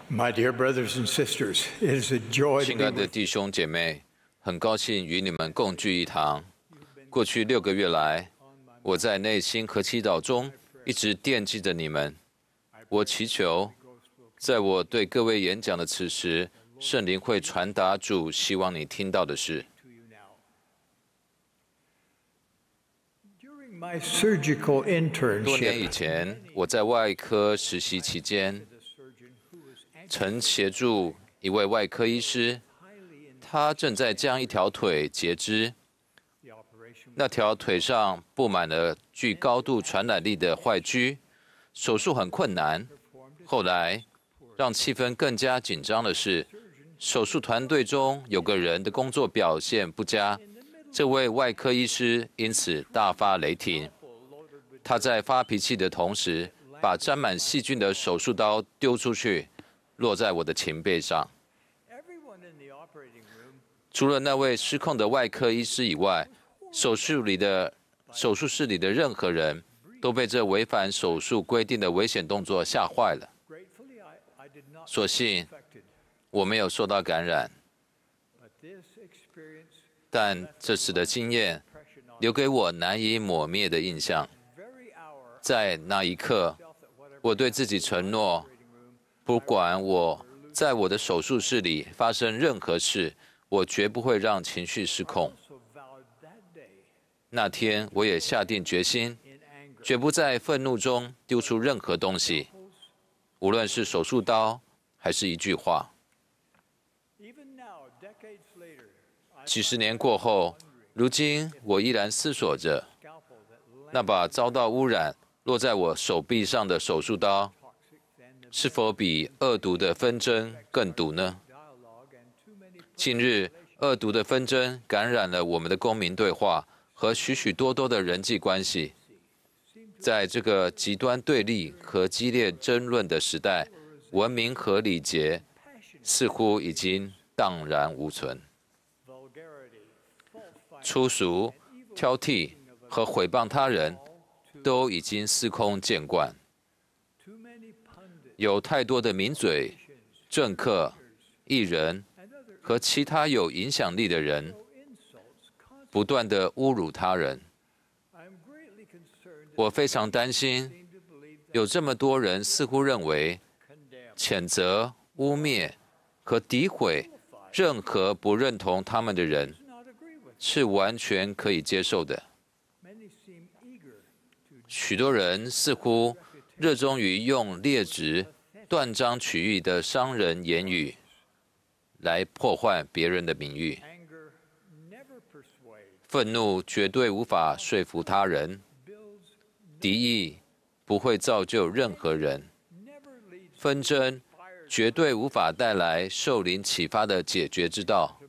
My dear brothers and sisters, it is a joy to 亲 be 爱的 with 弟兄姐妹，很高兴与你们共聚一堂。过去6个月来，我在内心和祈祷中一直惦记着你们。我祈求，在我对各位演讲的此时，圣灵会传达主希望你听到的事。 to you now. During my surgical 多年以 internship, 前，我在外科实习期间， the surgeon who was 曾协助一位外科医师， highly in 他正在将一条腿截肢。 the operation. 那条腿上布满了具高度传染力的坏疽，手术很困难。后来，让气氛更加紧张的是，手术团队中有个人的工作表现不佳，这位外科医师因此大发雷霆。他在发脾气的同时，把沾满细菌的手术刀丢出去，落在我的琴背上。 Everyone in the operating room 除了那位失控的外科医师以外，手术室里的任何人都被这违反手术规定的危险动作吓坏了。 gratefully I did not 所幸 affected, 我没有受到感染， but this experience 但这次的经验 impression on 留给我难以抹灭的印象。 very hour 在那一刻， felt that whatever 我对自己承诺， operating room 不管我在我的手术室里发生任何事，我绝不会让情绪失控。 also vowed that day 那天，我也下定决心， in anger 绝不在愤怒中丢出任何东西，无论是手术刀还是一句话。 even now decades later 几十年过后，如今我依然思索着， scalpel that 那把遭到污染落在我手臂上的手术刀， toxic than the 是否比恶毒的纷争更毒呢？ dialogue and too many 近日，恶毒的纷争感染了我们的公民对话和许许多多的人际关系。在这个极端对立和激烈争论的时代，文明和礼节 passion 似乎已经荡然无存。 vulgarity fault finding 粗俗、挑剔和毁谤他人都已经司空见惯。 too many pundits 有太多的名嘴、政客、艺人 and other 和其他有影响力的人 insults 不断地侮辱他人。 I am greatly concerned that 我非常担心， seem to believe that 有这么多人似乎认为 condemn 谴责、污蔑和诋毁任何不认同他们的人 does not agree with 是完全可以接受的。 many seem eager to 许多人似乎热衷于用劣质、断章取义的伤人言语来破坏别人的名誉。 anger never persuade 愤怒绝对无法说服他人， builds 敌意不会造就任何人， never leads 纷争 fires 绝对无法带来受灵启发的解决之道。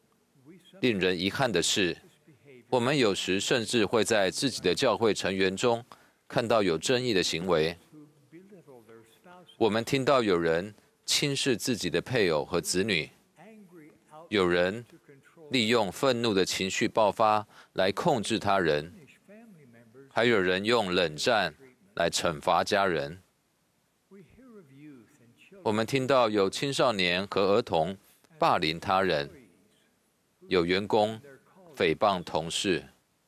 we sometimes 令人遗憾的是， misbehave 我们有时甚至会在自己的教会成员中看到有争议的行为。 who belittle their spouses 我们听到有人轻视自己的配偶和子女， angry out 有人 to control 利用愤怒的情绪爆发来控制他人， punish family members 还有人用冷战来惩罚家人。 we hear of youth and 我 children 们听到有青少年和儿童霸凌他人，有员工 their calls 诽谤同事。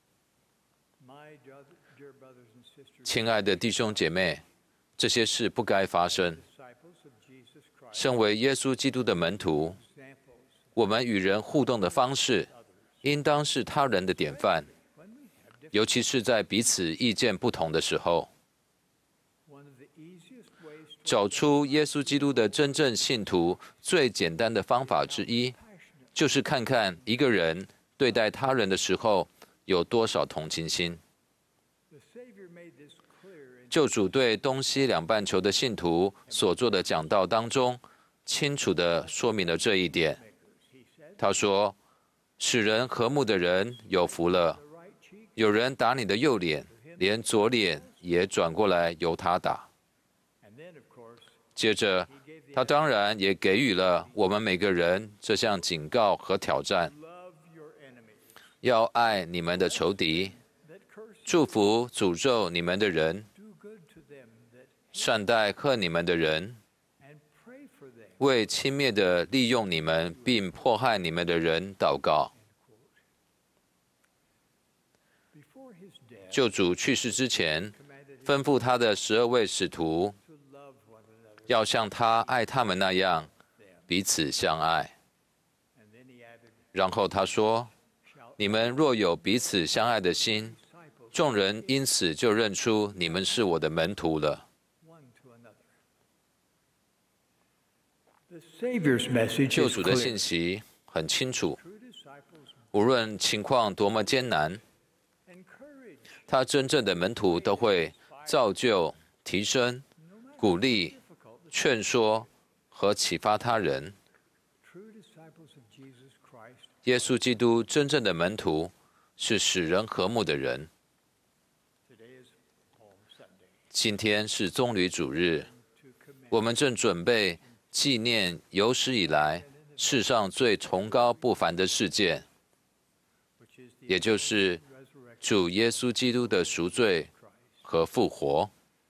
my dear brothers and sisters 亲爱的弟兄姐妹，这些事不该发生。 disciples of Jesus Christ 身为耶稣基督的门徒， examples 我们与人互动的方式，应当是他人的典范， when we have different 尤其是在彼此意见不同的时候。 one of the easiest ways to 找出耶稣基督的真正信徒最简单的方法之一， passionate 就是看看一个人对待他人的时候有多少同情心。 the Savior made this clear in 救主对东西两半球的信徒所做的讲道当中，清楚地说明了这一点。 he said 他说：“使人和睦的人有福了。 the right cheek 有人打你的右脸，连左脸也转过来由他打。” and then of course 接着， he gave the 他当然也给予了我们每个人这项警告和挑战： love your enemies 要爱你们的仇敌， that curse you 祝福诅咒你们的人， do good to them that 善待恨你们的人， and pray for them 为轻蔑的利用你们并迫害你们的人祷告。 Before his death, 救主去世之前，吩咐他的12位使徒 to love one another. 要像他爱他们那样彼此相爱。 And then he added, 然后他说： shall 你们若有彼此相爱的心， disciples 众人因此就认出你们是我的门徒了。 one to another. The Savior's message 救 is 主的 clear. 信息很清楚， True disciples 无论情况多么艰难， encourage 他真正的门徒都会造就、提升、 no matter 鼓励、 difficult the 劝说和启发他人。 true disciples of Jesus Christ 耶稣基督真正的门徒是使人和睦的人。 today is Palm Sunday 今天是棕榈主日， to commend 我们正准备纪念有史以来世上最崇高不凡的事件， which is the 也就是 resurrection 主耶稣基督的赎罪 of Christ. 和复活。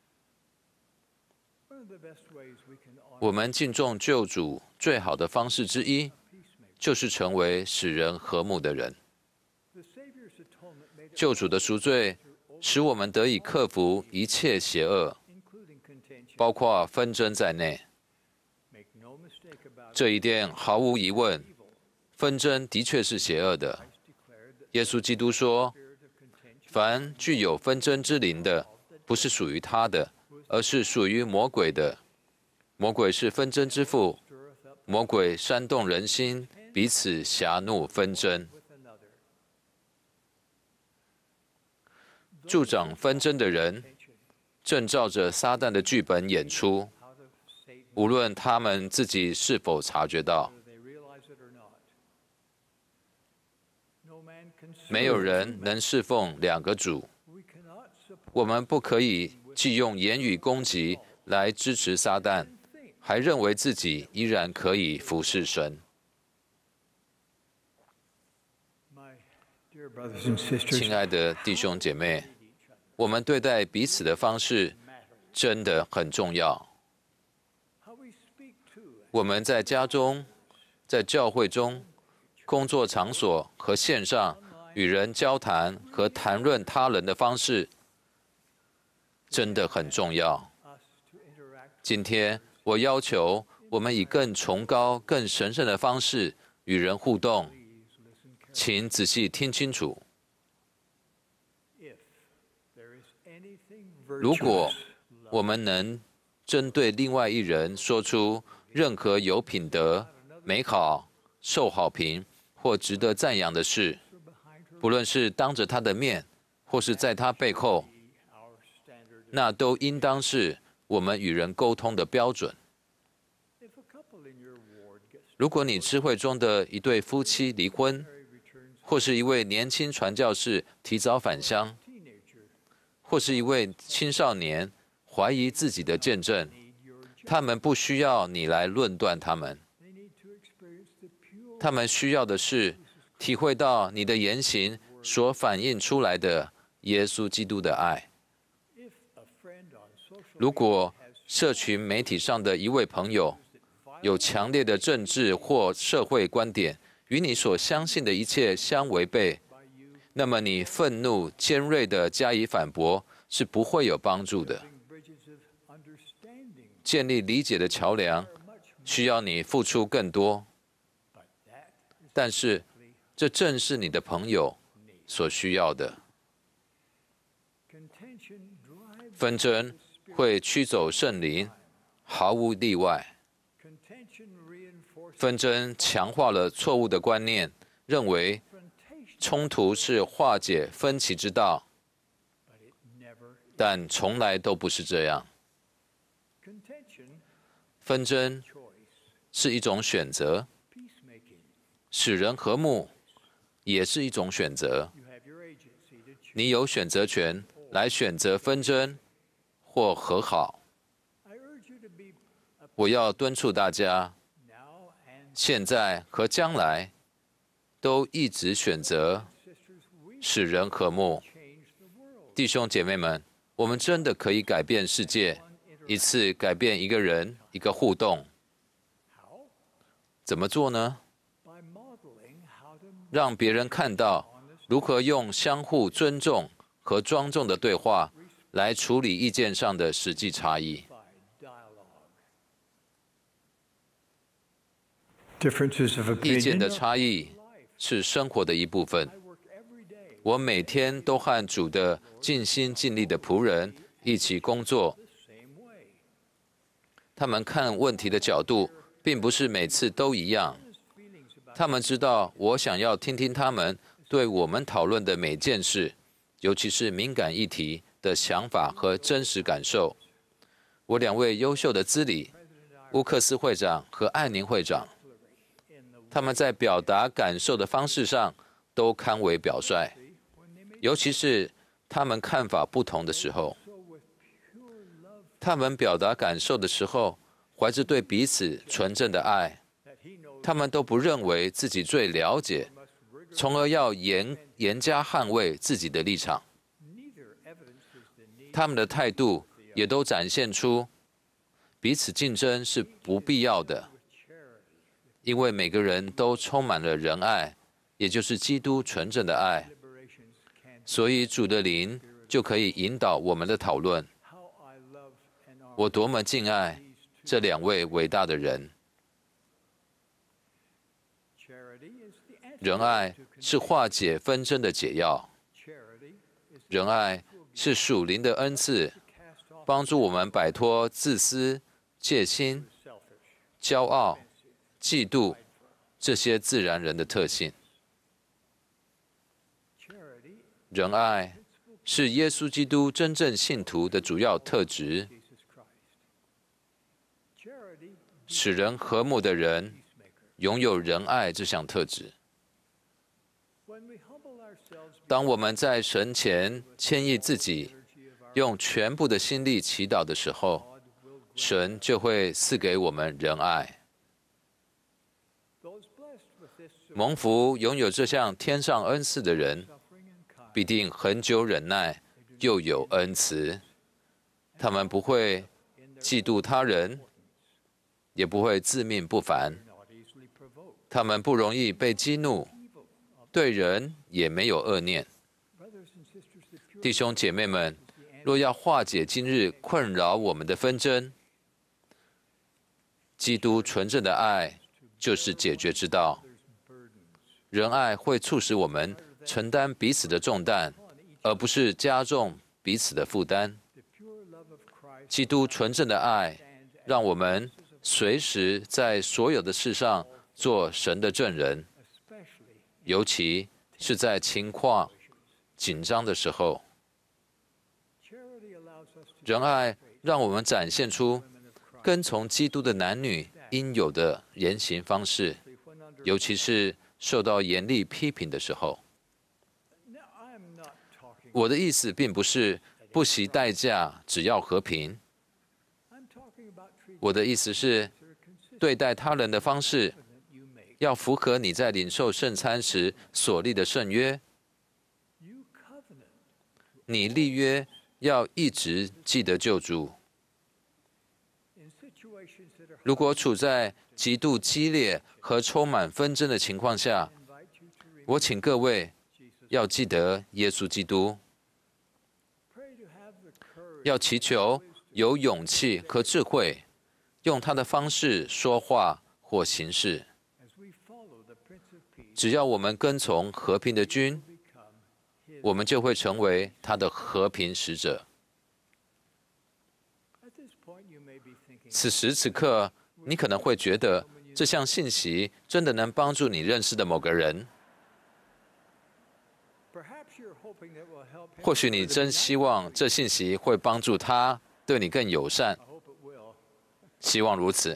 One of the best ways we can honor 我们敬重救主最好的方式之一， peacemaker. 就是成为使人和睦的人。 The Savior's atonement made it 救主的赎罪使我们得以克服一切邪恶， including contention. 包括纷争在内。 Make no mistake about it. 这一点毫无疑问， Evil. 纷争的确是邪恶的。 Christ declared that 耶稣基督说 spirit of contention 凡具有纷争之灵的，不是属于他的，而是属于魔鬼的。魔鬼是纷争之父， stirreth up 魔鬼煽动人心，彼此狭怒纷争。 with another. 助长纷争的人， Tension 正照着撒旦的剧本演出， out of Satan, 无论他们自己是否察觉到。 whether they realize it or not. No man can 没有 serve 人 two 能侍奉两个主。 We cannot support 我们不可以既用言语攻击来支持撒旦， and think. 还认为自己依然可以服侍神。 My dear brothers and sisters, 亲爱的弟兄姐妹， each other 我们对待彼此的方式 matters. 真的很重要。 How we speak to and 我们在家中、在教会中、工作场所和线上与人交谈和谈论他人的方式，真的很重要。 us to interact 今天我要求我们以更崇高、更神圣的方式与人互动， please listen carefully. 请仔细听清楚。 If there is anything 如果 virtuous, 我们能针对另外一人说出任何有品德、美好、受好评或值得赞扬的事， or behind her 不论是当着他的面，或是在他背后， be our standard. 那都应当是我们与人沟通的标准。 If a couple in your ward gets 如果你智慧中的一对夫妻离婚， married, returns 或是一位年轻传教士提早返乡， teenager, 或是一位青少年怀疑自己的见证， need your judgment. 他们不需要你来论断他们， They need to experience the pure 他们需要的是体会到你的言行所反映出来的耶稣基督的爱。 if a friend on social 如果 media has 社群媒体上的一位朋友 that 有强烈的政治或社会观点，与你所相信的一切相违背， by you 那么你愤怒尖锐地加以反驳是不会有帮助的。 building bridges of understanding 建立理解的桥梁 are much more, 需要你付出更多， but that is 但是这正是你的朋友 need. 所需要的。 Contention drives 纷争会驱走圣灵，毫无例外。 contention reinforces 纷争强化了错误的观念，认为 confrontation, 冲突是化解分歧之道， but it never 但从来都不是这样。 contention 纷争 choice 是一种选择， peacemaking. 使人和睦也是一种选择。 You have your agency to choose. 你有选择权来选择纷争或和好。 I urge you to be a 我要敦促大家， now and 现在和将来都一直选择 sisters, we 使人和睦。 change the world. 弟兄姐妹们，我们真的可以改变世界， One 一 interaction. 次改变一个人，一个互动。 How? 怎么做呢？ by modeling how to 让别人看到如何用相互尊重和庄重的对话来处理意见上的实际差异。 by dialogue. Differences of 意见 opinion 的 are 差异是生活的一部分。 I work every day 我每天都和主的尽心尽力的仆人一起工作， the same way. 他们看问题的角度并不是每次都一样。 His feelings about 他们知道我想要听听他们对我们讨论的每件事，尤其是敏感议题的想法和真实感受。我2位优秀的资理，乌克斯会长和艾宁会长， in the 他们在表达感受的方式上都堪为表率， when they make 尤其是他们看法不同的时候。 so with pure love 他们表达感受的时候，怀着对彼此纯正的爱， that he knows 他们都不认为自己最了解， must rigor. 从而要严加捍卫自己的立场。 Neither evidences the need 他们的态度也都展现出彼此竞争是不必要的， with charity. 因为每个人都充满了仁爱，也就是基督纯正的爱。 Liberations can 所以主的灵就可以引导我们的讨论。 how I love and honor 我多么敬爱 these 这 two. 2位伟大的人。 Charity is the 仁 antidote 爱 to 是化解纷争的解药， charity is 仁爱是属灵的恩赐， cast off 帮助我们摆脱自私、戒心、 selfish. 骄傲、嫉妒这些自然人的特性。 Charity 仁爱是耶稣基督真正信徒的主要特质， Jesus Christ. Charity 使人和睦的人 peacemaker. 拥有仁爱这项特质。 When we humble ourselves 当我们在神前谦抑自己， energy of our 用全部的心力祈祷的时候， God will 神就会赐给我们仁爱。 those blessed with this 蒙福拥有这项天上恩赐的人， suffering and kind 必定恒久忍耐，又有恩慈。他们不会 in their 嫉妒他人，也不会自命不凡。 not easily provoked. 他们不容易被激怒， Evil of 对人也没有恶念。 brothers and sisters, the pure 弟兄姐妹们， is the end 若要化解今日困扰我们的纷争，基督纯正的爱就是解决之道。 others' burdens 仁爱会促使我们承担彼此的重担， on each 而不是加重彼此的负担。 the pure love of Christ 基督纯正的爱 stands 让我们随时在所有的事上做神的证人， especially 尤其是在情况紧张的时候。 charity allows us to 仁爱让我们展现出 women of Christ 跟从基督的男女应有的言行方式， when under 尤其是受到严厉批评的时候。 now I'm not talking 我的意思并不是不惜代价，只要和平。 I'm talking about treating 我的意思是， others consistent 对待他人的方式 you make 要符合你在领受圣餐时所立的圣约。 you covenant 你立约要一直记得救主。 in situations that are 如果处在极度激烈和充满纷争的情况下， invite you to remember 我请各位 Jesus 要记得耶稣基督， pray to have the courage 要祈求有勇气和智慧，用他的方式说话或行事。 as we follow the Prince of Peace 只要我们跟从和平的君， become his 我们就会成为他的和平使者。 at this point you may be thinking 此时此刻，你可能会觉得这项信息真的能帮助你认识的某个人。 perhaps you're hoping that will help him 或许你真希望这信息会帮助他对你更友善， I hope it will 希望如此。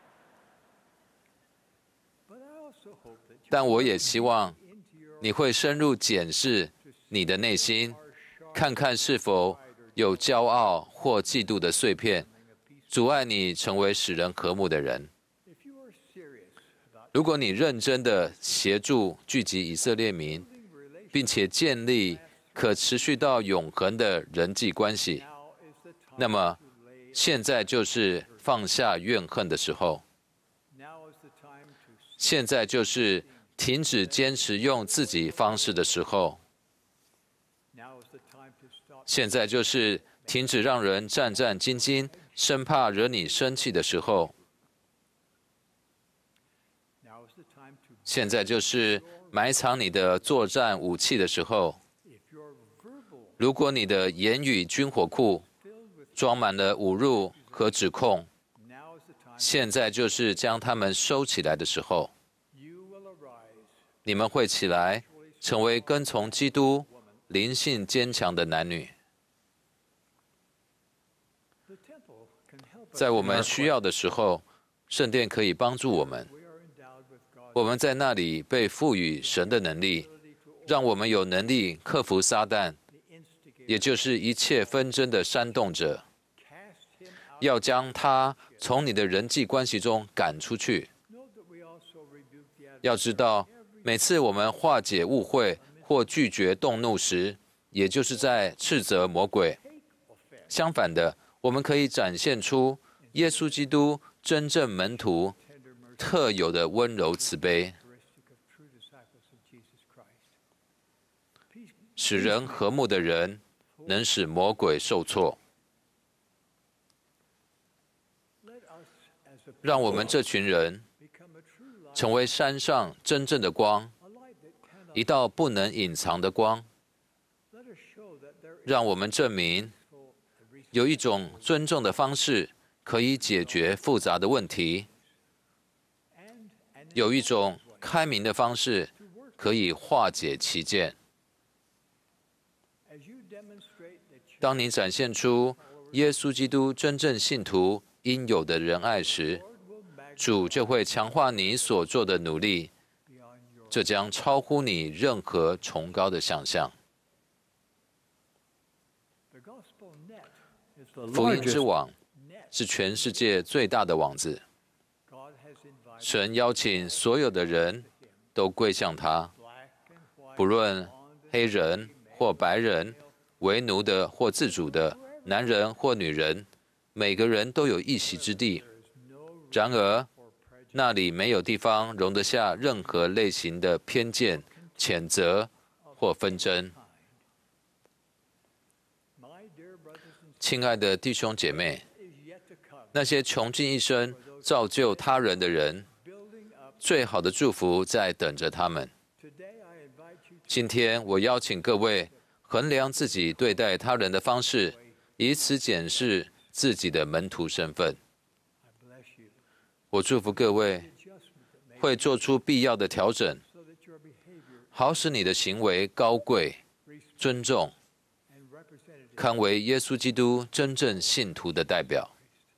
but I also hope that you 但我也希望 into your 你会深入检视你的内心， are sharp 看看是否有骄傲或嫉妒的碎片， of peace 阻碍你成为使人和睦的人。 if you are serious about 如果你认真的协助聚集以色列民， building relations 并且建立可持续到永恒的人际关系， now is the time 那么 to lay 现在就是放下怨恨的时候。 now is the time to 现在就是停止坚持用自己方式的时候。现在就是停止让人战战兢兢，生怕惹你生气的时候。现在就是埋藏你的作战武器的时候。如果你的言语军火库装满了侮辱和指控，现在就是将它们收起来的时候。你们会起来，成为跟从基督、灵性坚强的男女。在我们需要的时候，圣殿可以帮助我们。我们在那里被赋予神的能力，让我们有能力克服撒旦，也就是一切纷争的煽动者，要将他从你的人际关系中赶出去。要知道，每次我们化解误会或拒绝动怒时，也就是在斥责魔鬼。相反的，我们可以展现出耶稣基督真正门徒特有的温柔慈悲，使人和睦的人能使魔鬼受挫。让我们这群人成为山上真正的光，一道不能隐藏的光。让我们证明有一种尊重的方式可以解决复杂的问题，有一种开明的方式可以化解歧见。当你展现出耶稣基督真正信徒应有的仁爱时，主就会强化你所做的努力，这将超乎你任何崇高的想象。福音之网是全世界最大的网子。神邀请所有的人都归向他，不论黑人或白人，为奴的或自主的，男人或女人，每个人都有一席之地。然而，那里没有地方容得下任何类型的偏见、谴责或纷争。亲爱的弟兄姐妹，那些穷尽一生造就他人的人，最好的祝福在等着他们。今天我邀请各位衡量自己对待他人的方式，以此检视自己的门徒身份。我祝福各位会做出必要的调整，好使你的行为高贵、尊重，堪为耶稣基督真正信徒的代表。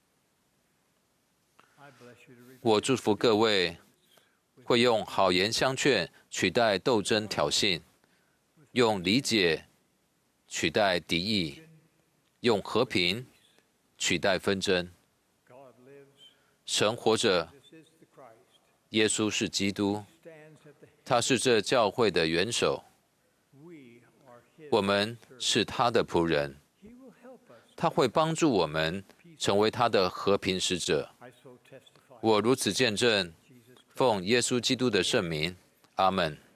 我祝福各位会用好言相劝取代斗争挑衅，用理解取代敌意，用和平取代纷争。神活着，耶稣是基督，他是这教会的元首，我们是他的仆人，他会帮助我们成为他的和平使者。我如此见证，奉耶稣基督的圣名，阿们。